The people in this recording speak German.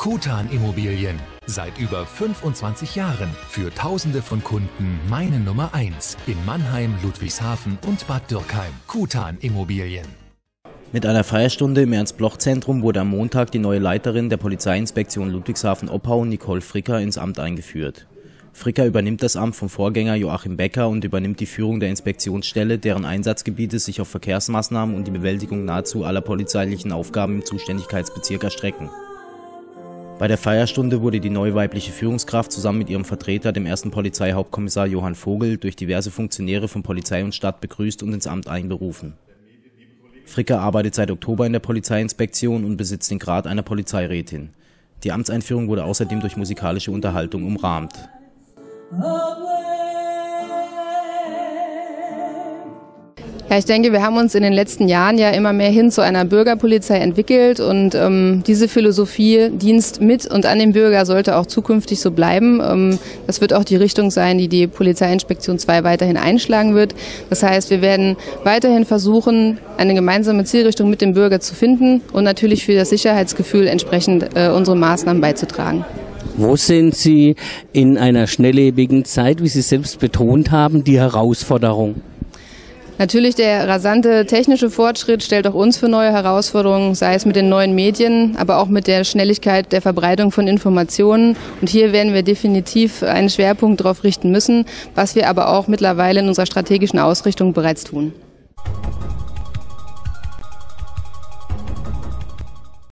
Kutan Immobilien. Seit über 25 Jahren für Tausende von Kunden meine Nummer 1 in Mannheim, Ludwigshafen und Bad Dürkheim. Kutan Immobilien. Mit einer Feierstunde im Ernst-Bloch-Zentrum wurde am Montag die neue Leiterin der Polizeiinspektion Ludwigshafen-Oppau, Nicole Fricker, ins Amt eingeführt. Fricker übernimmt das Amt vom Vorgänger Joachim Becker und übernimmt die Führung der Inspektionsstelle, deren Einsatzgebiete sich auf Verkehrsmaßnahmen und die Bewältigung nahezu aller polizeilichen Aufgaben im Zuständigkeitsbezirk erstrecken. Bei der Feierstunde wurde die neue weibliche Führungskraft zusammen mit ihrem Vertreter, dem ersten Polizeihauptkommissar Johann Vogel, durch diverse Funktionäre von Polizei und Stadt begrüßt und ins Amt einberufen. Fricker arbeitet seit Oktober in der Polizeiinspektion und besitzt den Grad einer Polizeirätin. Die Amtseinführung wurde außerdem durch musikalische Unterhaltung umrahmt. Ja, ich denke, wir haben uns in den letzten Jahren ja immer mehr hin zu einer Bürgerpolizei entwickelt und diese Philosophie, Dienst mit und an dem Bürger, sollte auch zukünftig so bleiben. Das wird auch die Richtung sein, die die Polizeiinspektion 2 weiterhin einschlagen wird. Das heißt, wir werden weiterhin versuchen, eine gemeinsame Zielrichtung mit dem Bürger zu finden und natürlich für das Sicherheitsgefühl entsprechend unsere Maßnahmen beizutragen. Wo sehen Sie in einer schnelllebigen Zeit, wie Sie selbst betont haben, die Herausforderung? Natürlich, der rasante technische Fortschritt stellt auch uns für neue Herausforderungen, sei es mit den neuen Medien, aber auch mit der Schnelligkeit der Verbreitung von Informationen. Und hier werden wir definitiv einen Schwerpunkt darauf richten müssen, was wir aber auch mittlerweile in unserer strategischen Ausrichtung bereits tun.